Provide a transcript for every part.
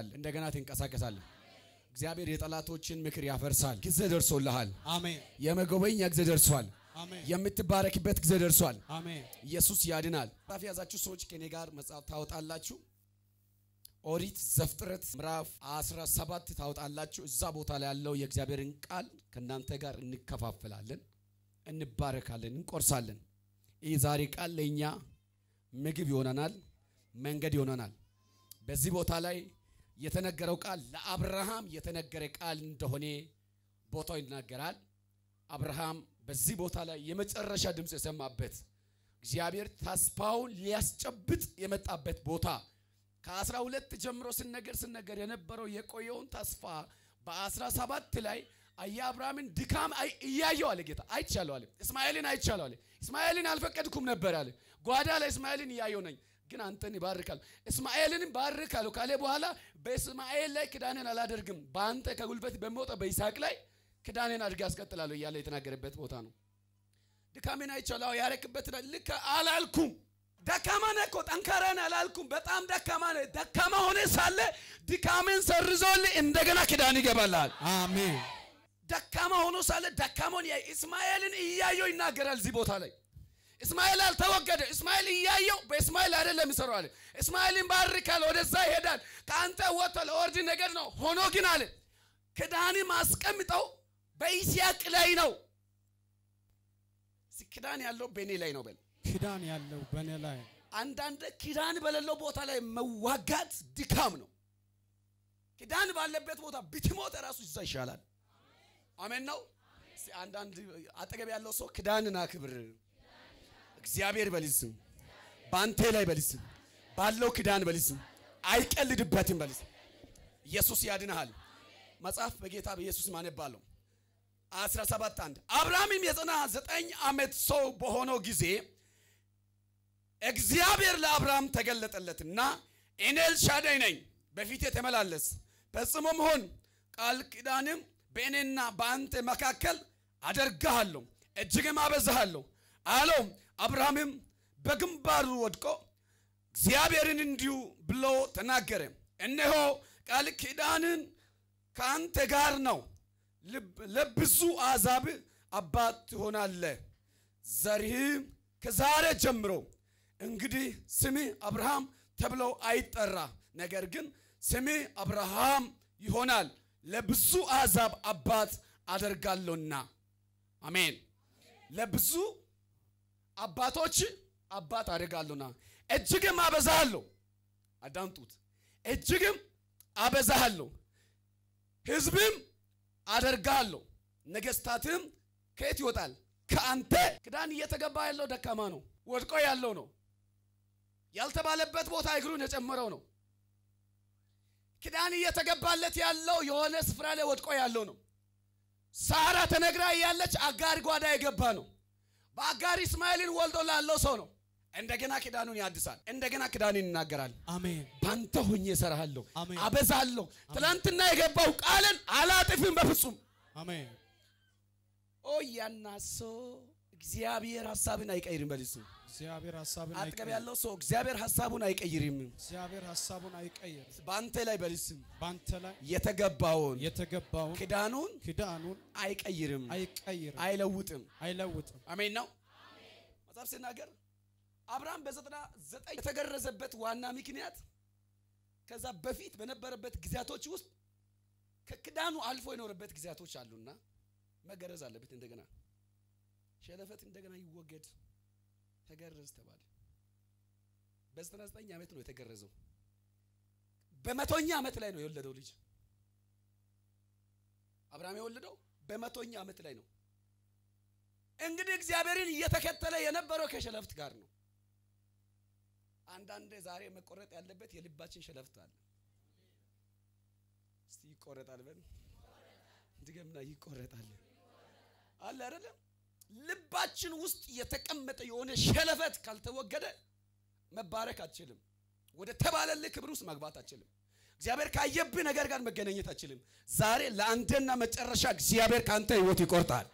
ትነሳለህ እንደገና ትንቀሳቀሳለህ እግዚአብሔር የጠላቶችን ምክር ያፈርሳል ጊዜ ደርሶልሃል አሜን የመጎበኛ ጊዜ ደርሷል አሜን የምትባረክበት ጊዜ ደርሷል አሜን ኢየሱስ ያድናል ጻፍ ያዛችሁ ሰዎች ከኔ ጋር መጽሐፍ ታወጣላችሁ ኦሪት ዘፍጥረት ምዕራፍ 17 ታወጣላችሁ እዛ ቦታ ላይ ያለው የእግዚአብሔርን ቃል ከናንተ ጋር እንከፋፈላለን እንባረካለን እንቆርሳለን ይህ ዛሬ ቃል ለኛ ምግብ ይሆነናል መንገድ ይሆነናል በዚህ ቦታ ላይ የተነገረው ቃል ለአብርሃም የተነገረ ቃል እንደሆነ ቦታው ይናገራል አብርሃም በዚህ ቦታ ላይ የመጨረሻ ድምጽ የሰማበት እግዚአብሔር ተስፋውን ሊያስጨብጥ የመጣበት ቦታ ከ12 ጀምሮ ስነገር የነበረው የቆየውን ተስፋ በ17 ላይ አያብራምን ድካም እያየው አለ ጌታ አይቻለው አለ እስማኤልን አይቻለው አለ እስማኤልን አልፈቀድኩም ነበር አለ ጓዳ ላይ እስማኤልን ያየው ነኝ ግን አንተን ይባርካል እስማኤልን ባርካለው ካለ በኋላ በእስማኤል ላይ ክዳንን አላደርግም በአንተ ከጉልበት በመውጣ በይስሐቅ ላይ ክዳንን አድርጌ አስቀጥላለሁ ይያለ የተናገረበት ቦታ ነው ድካሜን አይቻለው ያረክበት ልክ አላልኩም ደካማ ነህ እኮ ጠንካራ ነህ አላልኩም በጣም ደካማ ነህ ደካማ ሆነ ሳለ ድካሜን ሰርዞልህ እንደገና ክዳን ይገባልሃል አሜን ደካማ ሆኖ ሳለ ደካማውን እስማኤልን እያየው ይናገራል እዚህ ቦታ ላይ እስማኤል አልተወገደ እስማኤል እያየው በእስማኤል አይደለም ይሰራው አለ እስማኤልን ባርካል ወደዛ ይሄዳል ካንተ ወጥቷል ኦርዲ ነገር ነው ሆኖ ግን አለ ክዳን ማስቀምጠው በይስሐቅ ላይ ነው ክዳን ያለው በኔ ላይ ነው በል ክዳን ያለው በኔ ላይ አንዳንድ ክዳን በሌለው ቦታ ላይ መዋጋት ድካም ነው ክዳን ባለበት ቦታ ብትሞት ራሱ ይሻላል አሜን ነው አንዳንድ አጠገብ ያለው ሰው ክዳንና ክብር እግዚአብሔር በልስም ባንተ ላይ በልስም ባለው ክዳን በልስም አይቀልድበትም በልስም ኢየሱስ ያድናል መጽሐፍ በጌታ በኢየሱስ ማነባለው 17:1 አብርሃምም የ9 ዓመት ሰው በሆነው ጊዜ እግዚአብሔር ለአብርሃም ተገለጠለትና እኔ ኤልሻዳይ ነኝ በፊቴ ተመላለስ ፈጽሞም ሆን ቃል ኪዳንም በእኔና በአንተ መካከል አደርጋለሁ እጅግም አበዛለሁ አለው አብርሃምም በግንባሩ ወድቆ እግዚአብሔርን እንዲሁ ብሎ ተናገረ እነሆ ቃል ኪዳንን ካንተ ጋር ነው ለብዙ አሕዛብ አባት ትሆናለህ ዘርህ ከዛሬ ጀምሮ እንግዲህ ስምህ አብርሃም ተብሎ አይጠራ ነገር ግን ስምህ አብርሃም ይሆናል ለብዙ አሕዛብ አባት አደርጋለሁና አሜን ለብዙ አባቶች አባት አደርጋለሁና እጅግም አበዛለሁ አዳምጡት እጅግም አበዛለሁ ሕዝብም አደርጋለሁ ነገስታትም ከየት ይወጣል ከአንተ ክዳን እየተገባ ያለው ደካማ ነው ወድቆ ያለው ነው ያልተባለበት ቦታ እግሩን የጨመረው ነው ክዳን እየተገባለት ያለው የሆነ ስፍራ ላይ ወድቆ ያለው ነው ሳራ ተነግራ ያለች አጋር ጓዳ የገባ ነው በአጋር እስማኤልን ወልዶ ላለው ሰው ነው እንደገና ክዳኑን ያድሳል እንደገና ክዳኑን ይናገራል አሜን ባንተ ሆኜ እሰራለሁ አበዛለሁ ትላንትና የገባው ቃልን አላጥፍም በፍጹም አሜን ኦያናሶ እግዚአብሔር ሐሳቡን አይቀይርም በልሱ እግዚአብሔር ሐሳቡን አይቀይርም አጥገብ ያለው ሰው እግዚአብሔር ሐሳቡን አይቀይርም እግዚአብሔር ሐሳቡን አይቀይርም ባንተ ላይ በልሱ ባንተ ላይ የተገባውን ክዳኑን አይቀይርም አይለውጥም አሜን ነው መጽሐፍ ሲናገር አብርሃም በ99 የተገረዘበት ዋና ምክንያት ከዛ በፊት በነበረበት ጊዜያቶች ውስጥ ከክዳኑ አልፎ የኖረበት ጊዜያቶች አሉና መገረዝ አለበት እንደገና ሸለፈት እንደገና ይወገድ ተገረዝ ተባለ በ99 ዓመት ነው የተገረዘው በ100ኛ ዓመት ላይ ነው የወለደው ልጅ አብርሃም የወለደው በ100ኛ ዓመት ላይ ነው እንግዲህ እግዚአብሔርን እየተከተለ የነበረው ከሸለፍት ጋር ነው አንዳንዴ ዛሬ መቆረጥ ያለበት የልባችን ሸለፍት አለ እስቲ ይቆረጣል በል ድገምና ይቆረጣል አለ አይደል ልባችን ውስጥ የተቀመጠ የሆነ ሸለፈት ካልተወገደ መባረክ አትችልም ወደ ተባለልህ ክብር ውስጥ መግባት አትችልም እግዚአብሔር ካየብህ ነገር ጋር መገናኘት አትችልም ዛሬ ለአንተና መጨረሻ እግዚአብሔር ካንተ ህይወት ይቆርጣል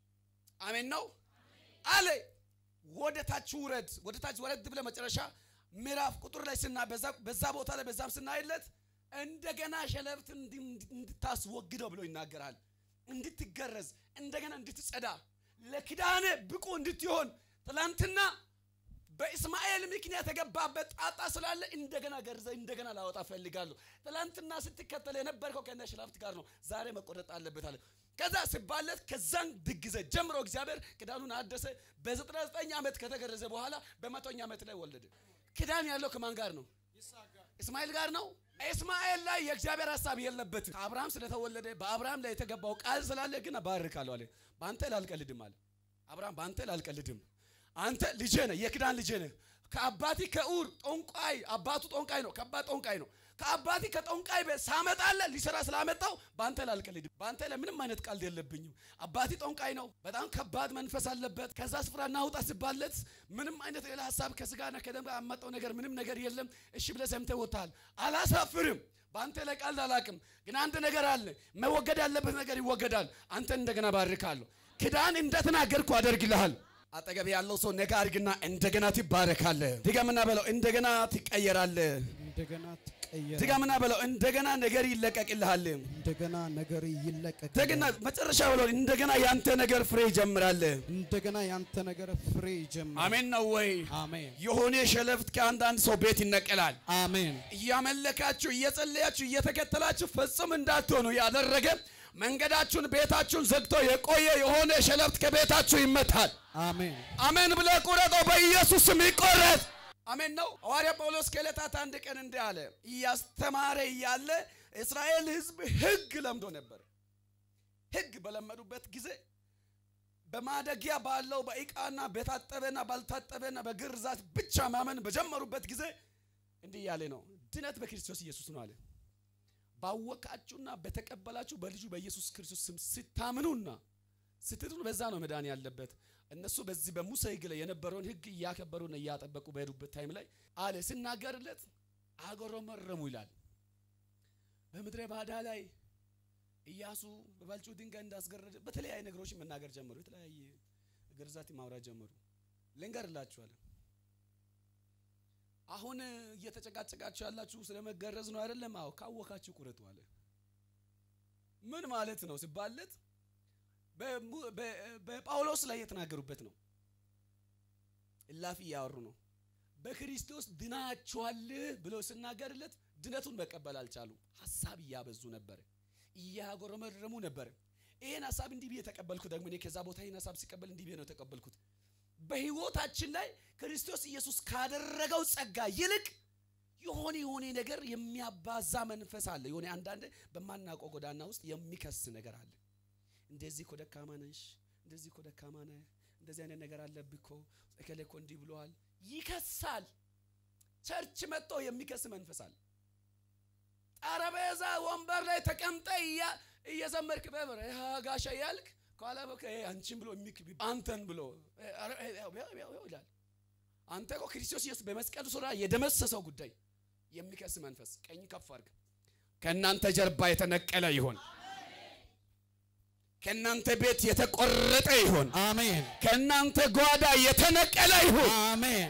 አሜን ነው አለ ወደ ታች ወረድ ብለ መጨረሻ ምዕራፍ ቁጥር ላይ በዛ ቦታ ላይ በዛም ስናይለት እንደገና ሸለብት እንድታስወግደው ብሎ ይናገራል። እንድትገረዝ እንደገና እንድትጸዳ ለኪዳነ ብቁ እንድትሆን ትላንትና በእስማኤል ምክንያት ተገባበት ጣጣ ስላለ እንደገና ገርዘ እንደገና ላወጣ ፈልጋለሁ። ትላንትና ስትከተል የነበርከው ከነ ሸለብት ጋር ነው። ዛሬ መቆረጥ አለበት አለ። ከዛ ሲባለት ከዛን ድግዘ ጀምሮ እግዚአብሔር ኪዳኑን አደሰ። በ99 ዓመት ከተገረዘ በኋላ በ100ኛ ዓመት ላይ ወለደ። ኪዳን ያለው ከማን ጋር ነው? እስማኤል ጋር ነው። እስማኤል ላይ የእግዚአብሔር ሐሳብ የለበትም። አብርሃም ስለተወለደ በአብርሃም ላይ የተገባው ቃል ስላለ ግን ባርካለሁ አለ። ባንተ ላልቀልድም አለ አብርሃም። ባንተ ላልቀልድም አንተ ልጄ ነህ፣ የኪዳን ልጄ ነህ። ከአባቲ ከኡር ጦንቃይ አባቱ ጦንቃይ ነው፣ ከአባት ጦንቃይ ነው። ከአባቲ ከጦንቃይ ሳመጣለ ሊሰራ ስላመጣው ባንተ ላልቀልድም። ባንተ ለምንም አይነት ቃል የለብኝም። አባቲ ጦንቃይ ነው፣ በጣም ከባድ መንፈስ አለበት። ከዛ ስፍራ እናውጣ ሲባለት ምንም አይነት ሌላ ሐሳብ ከስጋና ከደም ጋር አመጣው ነገር ምንም ነገር የለም። እሺ ብለህ ሰምተህ ወጣል። አላሳፍርም። ባንተ ላይ ቃል አላቅም። ግን አንድ ነገር አለ፣ መወገድ ያለበት ነገር ይወገዳል። አንተ እንደገና ባርካለሁ። ኪዳን እንደተናገርኩ አደርግልሃል። አጠገብ ያለው ሰው ነገ አድርግና እንደገና ትባረካለህ። ድገምና በለው እንደገና ትቀየራለህ። እንደገና ትቀየራለህ። ድገምና በለው እንደገና ነገር ይለቀቅልሃል። እንደገና ነገር ይለቀቅልሃል። ደግና መጨረሻ በለው እንደገና ያንተ ነገር ፍሬ ይጀምራል። እንደገና ያንተ ነገር ፍሬ ይጀምራል። አሜን ነው ወይ? አሜን። የሆነ ሸለፍት ከአንዳንድ ሰው ቤት ይነቀላል። አሜን። እያመለካችሁ እየጸለያችሁ እየተከተላችሁ ፍጹም እንዳትሆኑ ያደረገ መንገዳችሁን ቤታችሁን ዘግቶ የቆየ የሆነ ሸለፍት ከቤታችሁ ይመታል። አሜን። አሜን ብለህ ቁረጠው። በኢየሱስ ስም ይቆረጥ። አሜን ነው። ሐዋርያ ጳውሎስ ከዕለታት አንድ ቀን እንዲህ አለ። እያስተማረ እያለ እስራኤል ሕዝብ ሕግ ለምዶ ነበር። ሕግ በለመዱበት ጊዜ በማደጊያ ባለው በዕቃና በታጠበና ባልታጠበና በግርዛት ብቻ ማመን በጀመሩበት ጊዜ እንዲህ ያለ ነው። ድነት በክርስቶስ ኢየሱስ ነው አለ። ባወቃችሁና በተቀበላችሁ በልጁ በኢየሱስ ክርስቶስ ስም ስታምኑና ስትድኑ በዛ ነው መዳን ያለበት። እነሱ በዚህ በሙሴ ሕግ ላይ የነበረውን ሕግ እያከበሩና እያጠበቁ በሄዱበት ታይም ላይ አለ ሲናገርለት አጎረመረሙ ይላል። በምድረ ባዳ ላይ ኢያሱ በባልጩ ድንጋይ እንዳስገረደ በተለያየ ነገሮች መናገር ጀመሩ። የተለያየ ግርዛት ማውራት ጀመሩ። ልንገርላችኋለሁ አሁን እየተጨቃጨቃችሁ ያላችሁ ስለመገረዝ ነው አይደለም? አዎ ካወካችሁ ቁረጡ አለ። ምን ማለት ነው ሲባለት በጳውሎስ ላይ የተናገሩበት ነው። እላፊ ያወሩ ነው። በክርስቶስ ድናችኋል ብሎ ሲናገርለት ድነቱን መቀበል አልቻሉም። ሐሳብ እያበዙ ነበር፣ እያጎረመረሙ ነበር። ይሄን ሐሳብ እንዲህ ብዬ ተቀበልኩ። ደግሞ እኔ ከዛ ቦታ ይሄን ሐሳብ ሲቀበል እንዲህ ብዬ ነው ተቀበልኩት። በህይወታችን ላይ ክርስቶስ ኢየሱስ ካደረገው ጸጋ ይልቅ የሆነ ነገር የሚያባዛ መንፈስ አለ። የሆነ አንዳንድ በማናውቀው ጎዳና ውስጥ የሚከስ ነገር አለ። እንደዚህ እኮ ደካማ ነሽ፣ እንደዚህ እኮ ደካማ ነህ፣ እንደዚህ አይነት ነገር አለብህ እኮ እከሌ እኮ እንዲህ ብለዋል። ይከሳል። ቸርች መጥቶ የሚከስ መንፈስ አለ። ጠረጴዛ ወንበር ላይ ተቀምጠ እየዘመርክ በበር ጋሻ ያልክ ቃላ በቃ አንቺን ብሎ የሚክብ አንተን ብሎ ይላል። አንተ እኮ ክርስቶስ ኢየሱስ በመስቀሉ ሥራ የደመሰሰው ጉዳይ የሚከስ መንፈስ ቀኝ ከፍ አድርግ። ከናንተ ጀርባ የተነቀለ ይሁን። ከናንተ ቤት የተቆረጠ ይሁን። አሜን። ከናንተ ጓዳ የተነቀለ ይሁን። አሜን።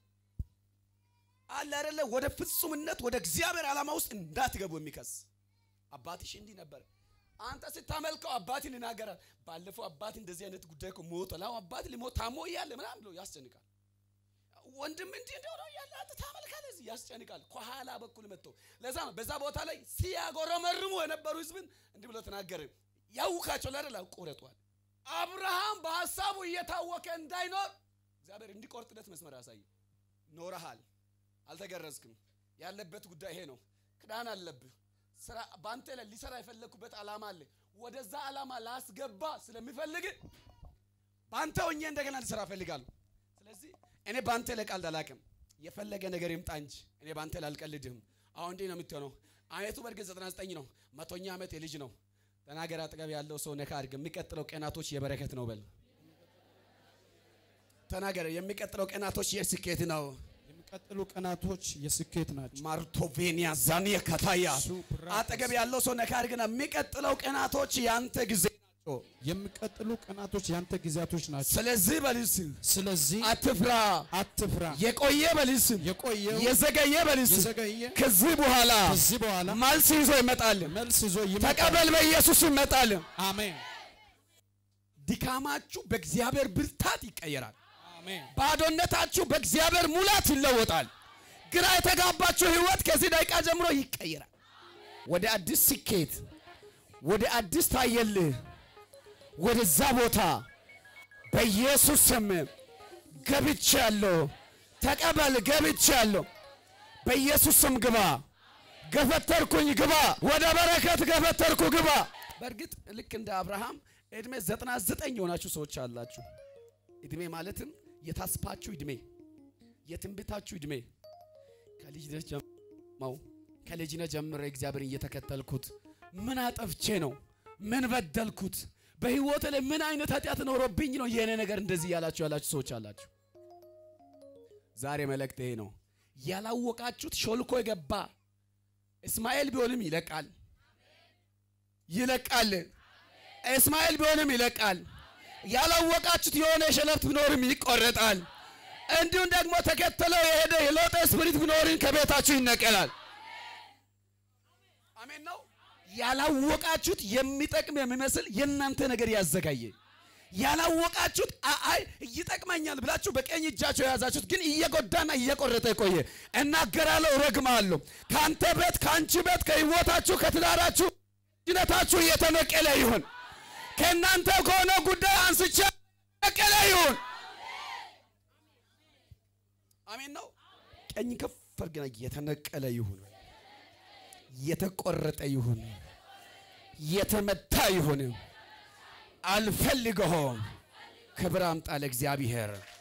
አለ አይደለ? ወደ ፍጹምነት ወደ እግዚአብሔር ዓላማ ውስጥ እንዳትገቡ የሚከስ አባትሽ እንዲህ ነበር። አንተ ስታመልከው አባትን ይናገራል። ባለፈው አባት እንደዚህ አይነት ጉዳይ እኮ ሞተ ነው አባት ሊሞት ታሞ እያለ ምናምን ብሎ ያስጨንቃል። ወንድም እንዲህ እንደሆነ ያለ አንተ ታመልካለህ ያስጨንቃል። ከኋላ በኩል መጥቶ ለዛ ነው በዛ ቦታ ላይ ሲያጎረመርሙ የነበሩ ሕዝብን እንዲህ ብሎ ተናገረ። ያውካቸው ለረላ ቆረጧል። አብርሃም በሐሳቡ እየታወከ እንዳይኖር እግዚአብሔር እንዲቆርጥለት መስመር ያሳይ። ኖረሃል፣ አልተገረዝክም። ያለበት ጉዳይ ይሄ ነው። ክዳን አለብህ። ስራ ባንተ ላይ ሊሰራ የፈለኩበት ዓላማ አለ። ወደዛ ዓላማ ላስገባ ስለሚፈልግ ባንተ ሆኜ እንደገና ሊሰራ ፈልጋለሁ። ስለዚህ እኔ ባንተ ላይ ቃል አላቅም። የፈለገ ነገር ይምጣ እንጂ እኔ ባንተ ላይ አልቀልድህም። አሁን እንዴ ነው የምትሆነው? አመቱ በርግጥ 99 ነው። 100ኛ ዓመት የልጅ ነው። ተናገር። አጠገብ ያለው ሰው ነካ አድርግ። የሚቀጥለው ቀናቶች የበረከት ነው በል። ተናገር። የሚቀጥለው ቀናቶች የስኬት ነው። የሚቀጥሉ ቀናቶች የስኬት ናቸው። ማርቶቬኒያ ዛኒያ ካታያ አጠገብ ያለው ሰው ነካ አድርግና የሚቀጥለው ቀናቶች ያንተ ጊዜ ናቸው የሚቀጥሉ ቀናቶች ያንተ ጊዜያቶች ናቸው። ስለዚህ በልስም ስለዚህ አትፍራ የቆየ በልስም የዘገየ በልስም ከዚህ በኋላ መልስ ይዞ ይመጣል። ተቀበል በኢየሱስ ይመጣል። አሜን። ድካማችሁ በእግዚአብሔር ብርታት ይቀየራል። አሜን። ባዶነታችሁ በእግዚአብሔር ሙላት ይለወጣል። ግራ የተጋባችሁ ህይወት ከዚህ ደቂቃ ጀምሮ ይቀየራል። ወደ አዲስ ስኬት ወደ አዲስ ታየልህ ወደዛ ቦታ በኢየሱስ ስም ገብቻለሁ። ተቀበል። ገብቻለሁ። በኢየሱስ ስም ግባ። ገፈተርኩኝ ግባ። ወደ በረከት ገፈተርኩ ግባ። በእርግጥ ልክ እንደ አብርሃም እድሜ 99 የሆናችሁ ሰዎች አላችሁ። እድሜ ማለትም የታስፓችሁ እድሜ የትንቢታችሁ እድሜ ከልጅነት ጀምሮ እግዚአብሔርን እየተከተልኩት ምን አጠፍቼ ነው? ምን በደልኩት? በህይወቴ ላይ ምን አይነት ኃጢአት ኖሮብኝ ነው የኔ ነገር እንደዚህ ያላችሁ ሰዎች አላችሁ። ዛሬ መልእክት ይሄ ነው። ያላወቃችሁት ሾልኮ የገባ እስማኤል ቢሆንም ይለቃል። እስማኤል ቢሆንም ይለቃል። ያላወቃችሁት የሆነ ሸለፍት ቢኖርም ይቆረጣል። እንዲሁም ደግሞ ተከተለው የሄደ የሎጥ ስፒሪት ቢኖርም ከቤታችሁ ይነቀላል። አሜን ነው። ያላወቃችሁት የሚጠቅም የሚመስል የናንተ ነገር ያዘጋየ ያላወቃችሁት ይጠቅመኛል ብላችሁ በቀኝ እጃችሁ ያዛችሁት ግን እየጎዳና እየቆረጠ ቆየ። እናገራለሁ፣ ረግማለሁ። ካንተ ቤት ካንቺ ቤት ከህይወታችሁ ከትዳራችሁ ጅነታችሁ የተነቀለ ይሁን። ከናንተ ከሆነ ጉዳይ አንስቼ የተነቀለ ይሁን። አሜን ነው። ቀኝ ከፍ አድርገና የተነቀለ ይሁን፣ የተቆረጠ ይሁን፣ የተመታ ይሁን። አልፈልገውም። ክብር አምጣ ለእግዚአብሔር።